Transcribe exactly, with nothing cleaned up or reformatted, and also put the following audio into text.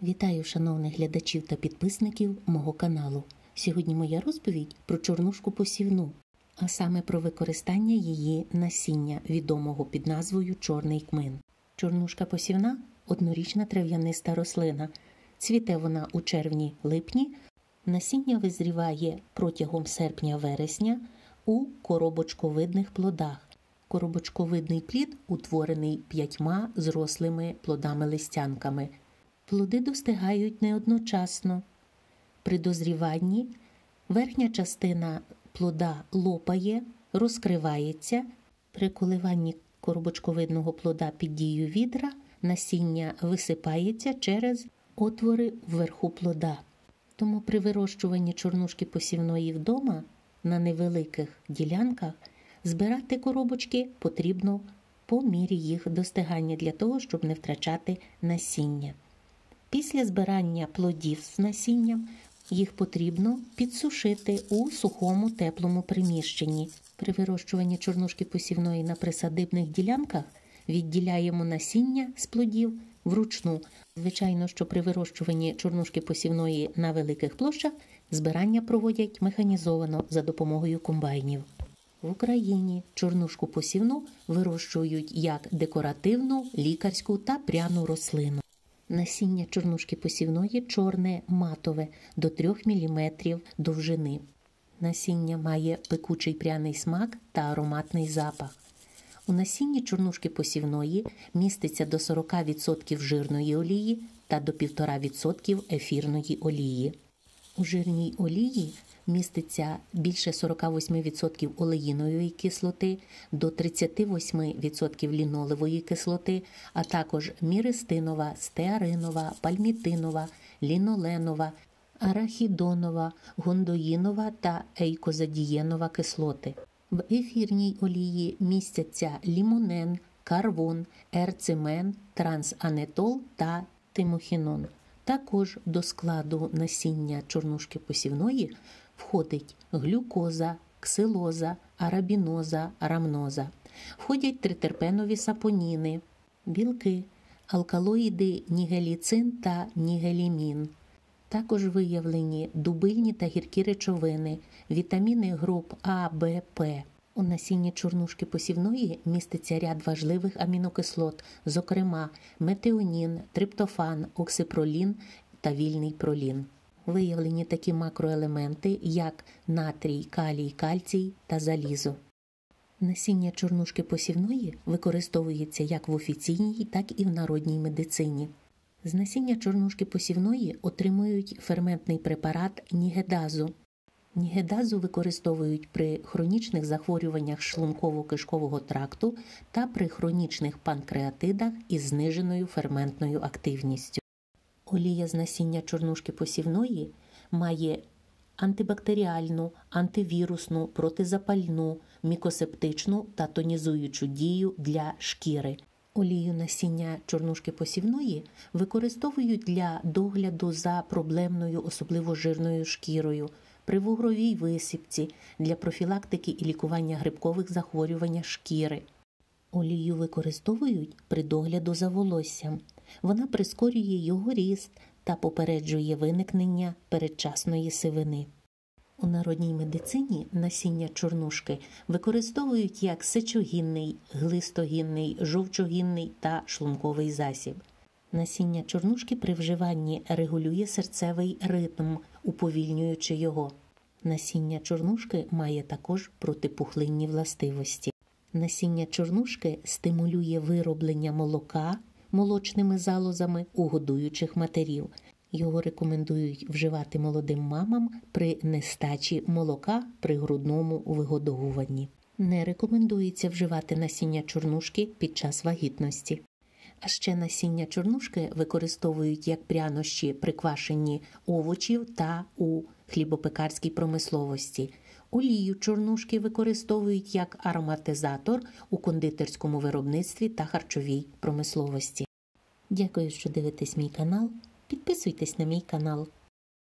Вітаю шановних глядачів та підписників мого каналу. Сьогодні моя розповідь про чорнушку посівну, а саме про використання її насіння, відомого під назвою чорний кмин. Чорнушка посівна – однорічна трав'яниста рослина. Цвіте вона у червні-липні. Насіння визріває протягом серпня-вересня у коробочковидних плодах. Коробочковидний плід утворений п'ятьма зрослими плодами-листянками. Плоди достигають не одночасно. При дозріванні верхня частина плода лопає, розкривається. При коливанні коробочковидного плода під дією вітра насіння висипається через отвори вверху плода. Тому при вирощуванні чорнушки посівної вдома на невеликих ділянках збирати коробочки потрібно по мірі їх достигання для того, щоб не втрачати насіння. Після збирання плодів з насінням їх потрібно підсушити у сухому теплому приміщенні. При вирощуванні чорнушки посівної на присадибних ділянках відділяємо насіння з плодів вручну. Звичайно, що при вирощуванні чорнушки посівної на великих площах збирання проводять механізовано за допомогою комбайнів. В Україні чорнушку посівну вирощують як декоративну, лікарську та пряну рослину. Насіння чорнушки посівної чорне матове до трьох міліметрів довжини. Насіння має пекучий пряний смак та ароматний запах. У насінні чорнушки посівної міститься до сорок відсотків жирної олії та до півтора відсотка ефірної олії. У жирній олії міститься більше сорок вісім відсотків олеїнової кислоти, до тридцять вісім відсотків лінолевої кислоти, а також міристинова, стеаринова, пальмітинова, ліноленова, арахідонова, гондоїнова та ейкозадієнова кислоти. В ефірній олії містяться лімонен, карвон, ерцимен, трансанетол та тимохінон. Також до складу насіння чорнушки посівної входить глюкоза, ксилоза, арабіноза, рамноза. Входять тритерпенові сапоніни, білки, алкалоїди нігеліцин та нігелімін. Також виявлені дубильні та гіркі речовини, вітаміни груп А, Б, П. У насінні чорнушки посівної міститься ряд важливих амінокислот, зокрема метіонін, триптофан, оксипролін та вільний пролін. Виявлені такі макроелементи, як натрій, калій, кальцій та залізо. Насіння чорнушки посівної використовується як в офіційній, так і в народній медицині. З насіння чорнушки посівної отримують ферментний препарат нігедазу. Нігедазу використовують при хронічних захворюваннях шлунково-кишкового тракту та при хронічних панкреатидах із зниженою ферментною активністю. Олія з насіння чорнушки посівної має антибактеріальну, антивірусну, протизапальну, мікосептичну та тонізуючу дію для шкіри. Олію насіння чорнушки посівної використовують для догляду за проблемною, особливо жирною шкірою, при вугровій висипці, для профілактики і лікування грибкових захворювань шкіри. Олію використовують при догляду за волоссям. Вона прискорює його ріст та попереджує виникнення передчасної сивини. У народній медицині насіння чорнушки використовують як сечогінний, глистогінний, жовчогінний та шлунковий засіб. Насіння чорнушки при вживанні регулює серцевий ритм, уповільнюючи його. Насіння чорнушки має також протипухлинні властивості. Насіння чорнушки стимулює вироблення молока молочними залозами у годуючих матерів. Його рекомендують вживати молодим мамам при нестачі молока при грудному вигодовуванні. Не рекомендується вживати насіння чорнушки під час вагітності. А ще насіння чорнушки використовують як прянощі при квашенні овочів та у хлібопекарській промисловості. Олію чорнушки використовують як ароматизатор у кондитерському виробництві та харчовій промисловості. Дякую, що дивитесь мій канал. Підписуйтесь на мій канал.